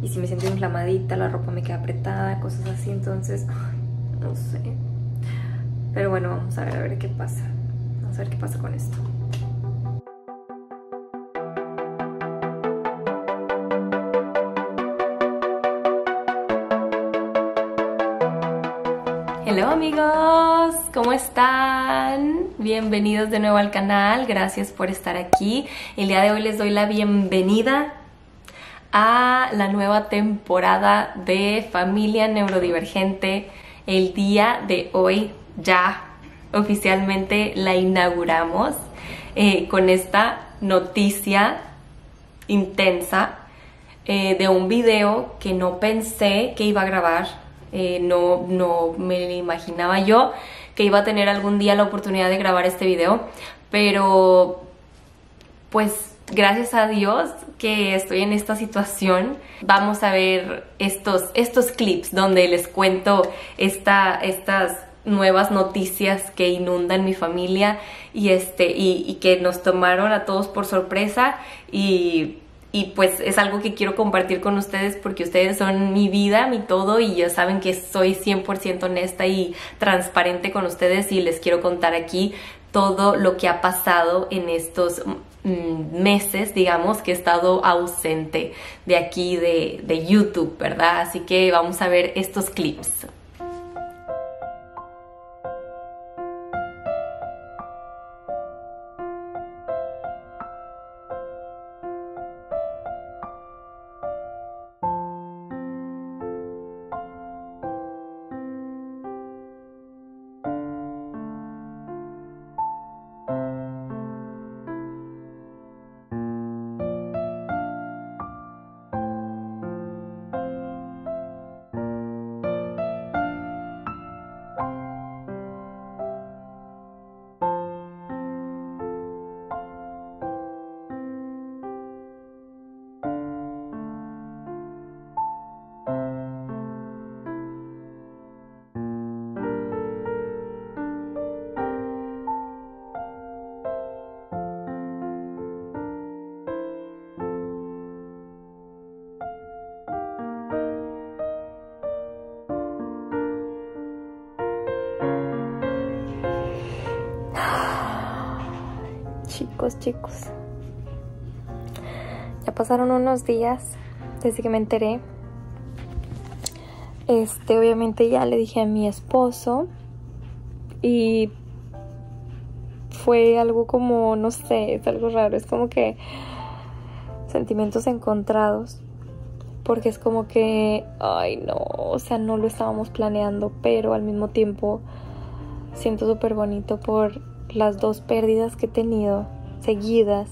y si me siento inflamadita, la ropa me queda apretada, cosas así. Entonces, no sé. Pero bueno, vamos a ver qué pasa. Vamos a ver qué pasa con esto. Hello amigos, ¿cómo están? Bienvenidos de nuevo al canal, gracias por estar aquí. El día de hoy les doy la bienvenida a la nueva temporada de Familia Neurodivergente. El día de hoy ya oficialmente la inauguramos con esta noticia intensa de un video que no pensé que iba a grabar. No me imaginaba yo que iba a tener algún día la oportunidad de grabar este video, pero pues gracias a Dios que estoy en esta situación. Vamos a ver estos clips donde les cuento estas nuevas noticias que inundan mi familia y que nos tomaron a todos por sorpresa y pues es algo que quiero compartir con ustedes porque ustedes son mi vida, mi todo, y ya saben que soy 100% honesta y transparente con ustedes, y les quiero contar aquí todo lo que ha pasado en estos meses, digamos, que he estado ausente de aquí de YouTube, ¿verdad? Así que vamos a ver estos clips. Chicos, ya pasaron unos días desde que me enteré. Obviamente ya le dije a mi esposo y fue algo como, no sé, es algo raro, es como que sentimientos encontrados, porque es como que, ay no, o sea, no lo estábamos planeando, pero al mismo tiempo siento súper bonito por las dos pérdidas que he tenido seguidas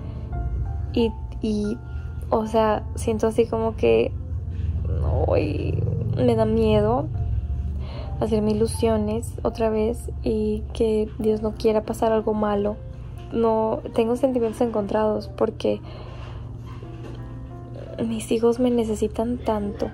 y o sea, siento así como que hoy me da miedo hacerme ilusiones otra vez y que Dios no quiera pasar algo malo. No, tengo sentimientos encontrados porque mis hijos me necesitan tanto,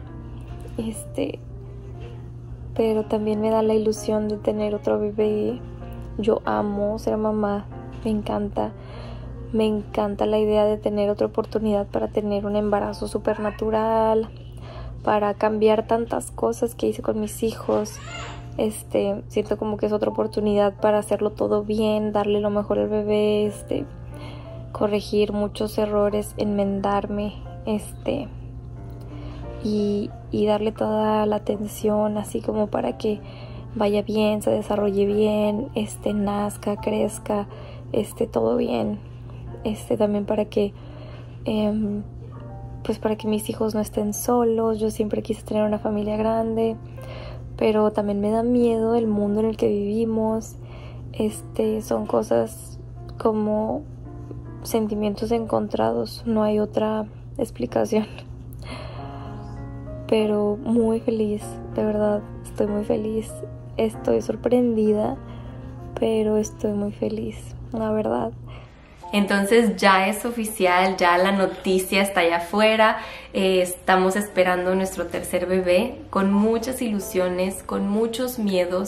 pero también me da la ilusión de tener otro bebé. Yo amo ser mamá, me encanta la idea de tener otra oportunidad para tener un embarazo supernatural, para cambiar tantas cosas que hice con mis hijos. Siento como que es otra oportunidad para hacerlo todo bien, darle lo mejor al bebé, corregir muchos errores, enmendarme, y darle toda la atención así como para que vaya bien, se desarrolle bien, nazca, crezca, todo bien, también para que pues para que mis hijos no estén solos. Yo siempre quise tener una familia grande, pero también me da miedo el mundo en el que vivimos. Son cosas como sentimientos encontrados, no hay otra explicación. Pero muy feliz, de verdad, estoy muy feliz. Estoy sorprendida, pero estoy muy feliz, la verdad. Entonces ya es oficial, ya la noticia está allá afuera. Estamos esperando nuestro tercer bebé con muchas ilusiones, con muchos miedos.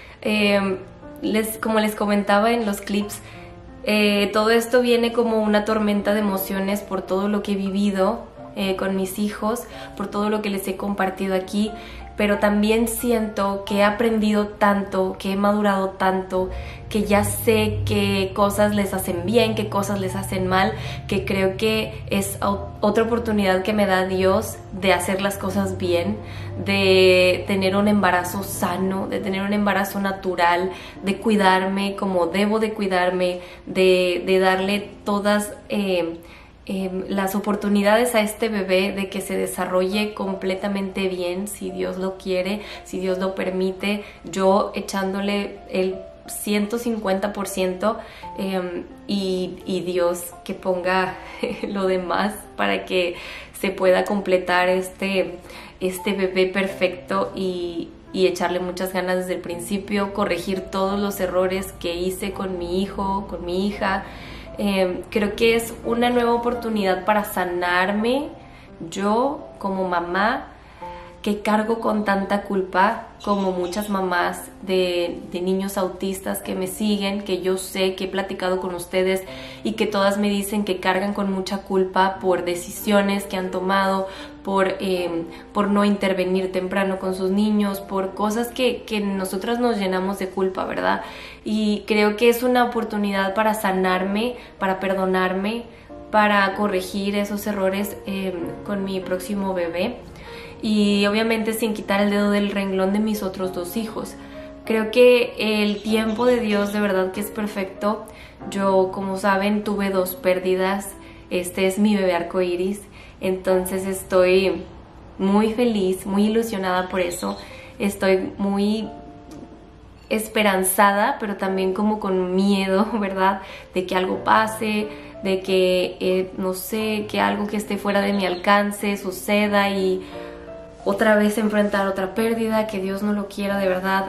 Como les comentaba en los clips, todo esto viene como una tormenta de emociones por todo lo que he vivido con mis hijos, por todo lo que les he compartido aquí, pero también siento que he aprendido tanto, que he madurado tanto, que ya sé qué cosas les hacen bien, qué cosas les hacen mal, que creo que es otra oportunidad que me da Dios de hacer las cosas bien, de tener un embarazo sano, de tener un embarazo natural, de cuidarme como debo de cuidarme, de darle todas las oportunidades a este bebé de que se desarrolle completamente bien, si Dios lo quiere, si Dios lo permite, yo echándole el 150% y Dios que ponga lo demás para que se pueda completar este bebé perfecto y echarle muchas ganas desde el principio, corregir todos los errores que hice con mi hijo, con mi hija. Creo que es una nueva oportunidad para sanarme yo como mamá, que cargo con tanta culpa como muchas mamás de niños autistas que me siguen, que yo sé que he platicado con ustedes y que todas me dicen que cargan con mucha culpa por decisiones que han tomado, por no intervenir temprano con sus niños, por cosas que nosotras nos llenamos de culpa, ¿verdad? Y creo que es una oportunidad para sanarme, para perdonarme, para corregir esos errores con mi próximo bebé. Y obviamente sin quitar el dedo del renglón de mis otros 2 hijos. Creo que el tiempo de Dios de verdad que es perfecto. Yo, como saben, tuve 2 pérdidas. Este es mi bebé arcoíris. Entonces estoy muy feliz, muy ilusionada por eso. Estoy muy esperanzada, pero también como con miedo, ¿verdad? De que algo pase, de que, no sé, que algo que esté fuera de mi alcance suceda y otra vez enfrentar otra pérdida, que Dios no lo quiera, de verdad.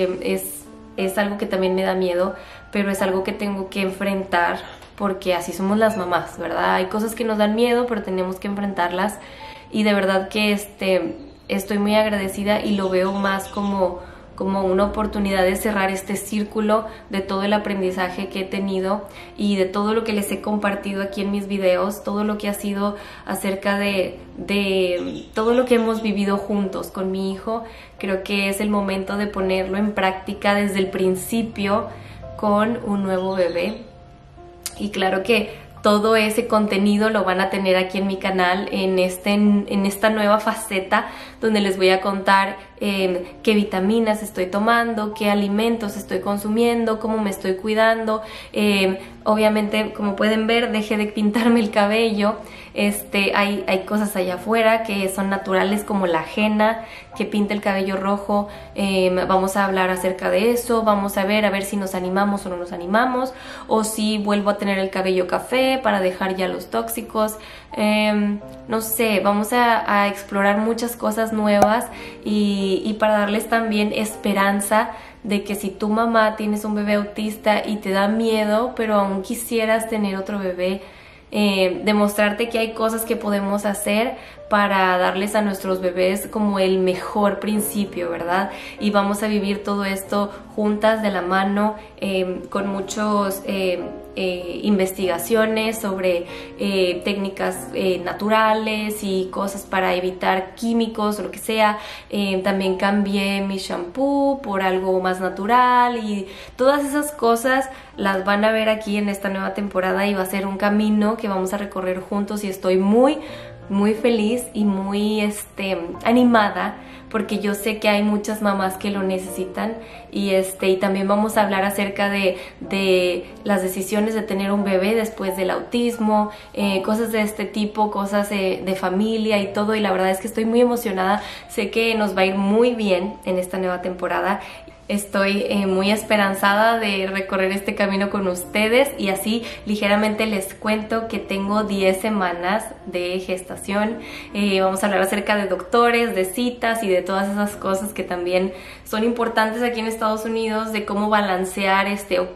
Es algo que también me da miedo, pero es algo que tengo que enfrentar porque así somos las mamás, ¿verdad? Hay cosas que nos dan miedo, pero tenemos que enfrentarlas y de verdad que estoy muy agradecida y lo veo más como una oportunidad de cerrar este círculo de todo el aprendizaje que he tenido y de todo lo que les he compartido aquí en mis videos, todo lo que ha sido acerca de todo lo que hemos vivido juntos con mi hijo. Creo que es el momento de ponerlo en práctica desde el principio con un nuevo bebé. Y claro que todo ese contenido lo van a tener aquí en mi canal en esta nueva faceta donde les voy a contar qué vitaminas estoy tomando, qué alimentos estoy consumiendo, cómo me estoy cuidando. Obviamente, como pueden ver, dejé de pintarme el cabello. Hay cosas allá afuera que son naturales, como la henna que pinta el cabello rojo. Vamos a hablar acerca de eso, vamos a ver si nos animamos o no nos animamos, o si vuelvo a tener el cabello café para dejar ya los tóxicos. No sé, vamos a explorar muchas cosas nuevas y para darles también esperanza de que si tu mamá tienes un bebé autista y te da miedo, pero aún quisieras tener otro bebé, demostrarte que hay cosas que podemos hacer para darles a nuestros bebés como el mejor principio, ¿verdad? Y vamos a vivir todo esto juntas de la mano, con muchos investigaciones sobre técnicas naturales y cosas para evitar químicos o lo que sea. También cambié mi shampoo por algo más natural y todas esas cosas las van a ver aquí en esta nueva temporada y va a ser un camino que vamos a recorrer juntos y estoy muy feliz y muy animada porque yo sé que hay muchas mamás que lo necesitan y también vamos a hablar acerca de las decisiones de tener un bebé después del autismo, cosas de este tipo, cosas de familia y todo, y la verdad es que estoy muy emocionada. Sé que nos va a ir muy bien en esta nueva temporada. Estoy muy esperanzada de recorrer este camino con ustedes y así ligeramente les cuento que tengo 10 semanas de gestación. Vamos a hablar acerca de doctores, de citas y de todas esas cosas que también son importantes aquí en Estados Unidos, de cómo balancear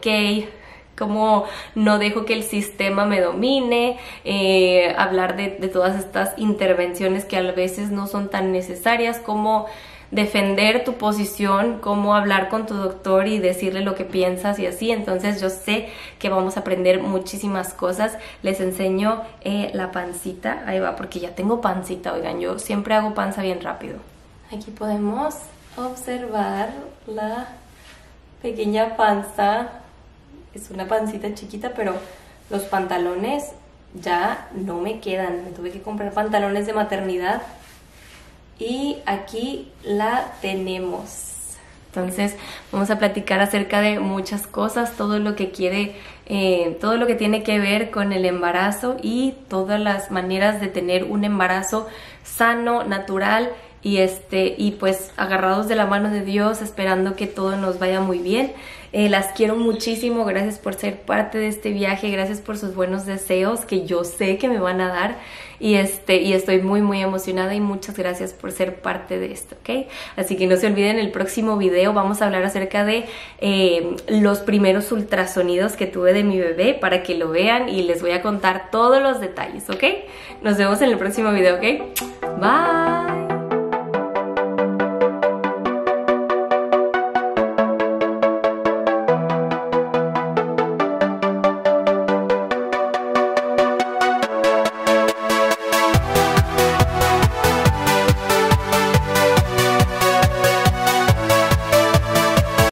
cómo no dejo que el sistema me domine, hablar de todas estas intervenciones que a veces no son tan necesarias, cómo defender tu posición, cómo hablar con tu doctor y decirle lo que piensas y así. Entonces yo sé que vamos a aprender muchísimas cosas. Les enseño la pancita, ahí va, porque ya tengo pancita, oigan, yo siempre hago panza bien rápido. Aquí podemos observar la pequeña panza. Es una pancita chiquita, pero los pantalones ya no me quedan. Me tuve que comprar pantalones de maternidad. Y aquí la tenemos. Entonces vamos a platicar acerca de muchas cosas, todo lo que tiene que ver con el embarazo y todas las maneras de tener un embarazo sano, natural y pues agarrados de la mano de Dios, esperando que todo nos vaya muy bien. Las quiero muchísimo, gracias por ser parte de este viaje, gracias por sus buenos deseos que yo sé que me van a dar y estoy muy muy emocionada y muchas gracias por ser parte de esto, ¿ok? Así que no se olviden, el próximo video vamos a hablar acerca de los primeros ultrasonidos que tuve de mi bebé para que lo vean y les voy a contar todos los detalles, ¿ok? Nos vemos en el próximo video, ¿ok? Bye.